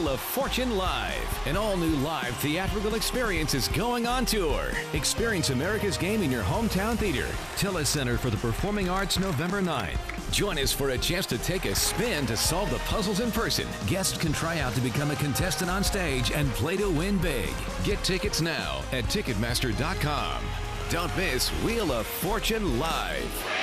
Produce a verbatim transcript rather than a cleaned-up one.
Wheel of Fortune Live. An all-new live theatrical experience is going on tour. Experience America's Game in your hometown theater. Tillis Center for the Performing Arts, November ninth. Join us for a chance to take a spin to solve the puzzles in person. Guests can try out to become a contestant on stage and play to win big. Get tickets now at Ticketmaster dot com. Don't miss Wheel of Fortune Live.